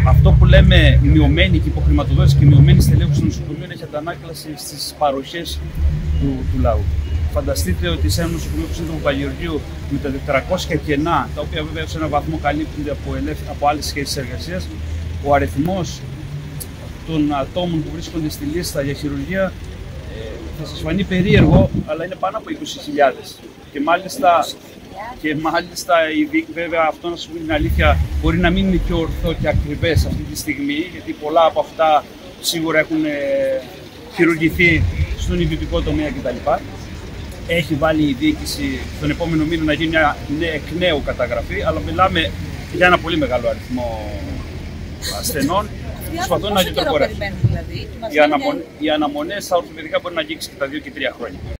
αυτό που λέμε μειωμένη και υποχρηματοδότηση και μειωμένη στελέχωση των νοσοκομείων έχει αντανάκλαση στις παροχές του λαού. Φανταστείτε ότι σε ένα νοσοκομείο του Σύντομου Παγιοργίου με τα 400 κενά, τα οποία βέβαια σε έναν βαθμό καλύπτονται από άλλες σχέσεις εργασίας, ο αριθμός των ατόμων που βρίσκονται στη λίστα για χειρουργία θα σας φανεί περίεργο, αλλά είναι πάνω από 20.000. Και μάλιστα βέβαια αυτό, να σας πω την αλήθεια, μπορεί να μην είναι και ορθό και ακριβές αυτή τη στιγμή, γιατί πολλά από αυτά σίγουρα έχουν χειρουργηθεί στον ιδιωτικό τομέα κτλ. Έχει βάλει η διοίκηση τον επόμενο μήνα να γίνει μια εκ νέου καταγραφή, αλλά μιλάμε για ένα πολύ μεγάλο αριθμό ασθενών. Προσπαθούν να το περιμένουν δηλαδή. Οι αναμονές στα ορθοπαιδικά μπορεί να αγγίξει και τα 2 και 3 χρόνια.